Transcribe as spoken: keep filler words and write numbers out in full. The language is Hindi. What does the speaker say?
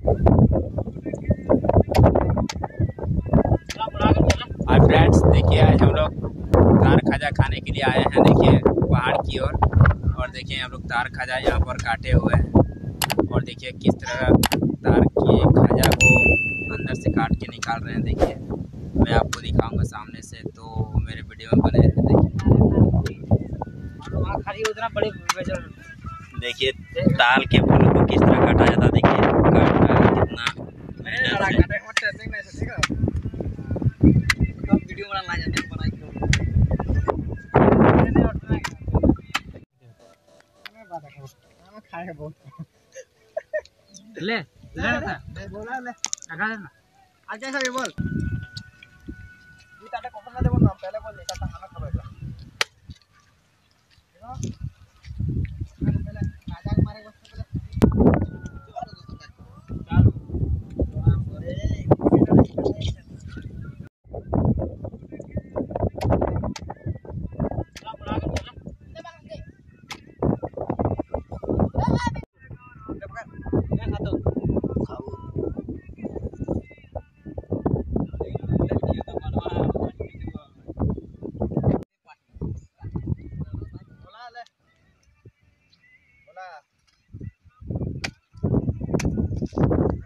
हाय फ्रेंड्स, देखिए आज हम लोग तार खाजा खाने के लिए आए हैं। देखिए पहाड़ की ओर और, और देखिए हम लोग तार खाजा यहाँ पर काटे हुए हैं और देखिए किस तरह तार की खाजा को अंदर से काट के निकाल रहे हैं। देखिए मैं आपको दिखाऊंगा सामने से, तो मेरे वीडियो में बने रहे। देखिए देखिए ताल के फूल को किस तरह काटा जाता है। देखिए काट रहा है कितना वीडियो बना ला जाते हैं बनाई खाए बहुत ले ले ना बोला ले लगा देना आज कैसा भी बोल तू टाटा कौन ना देबो ना पहले बोल ले टाटा खाना खाबे देखो पहले राजा के मारे बस पहले चालू बोला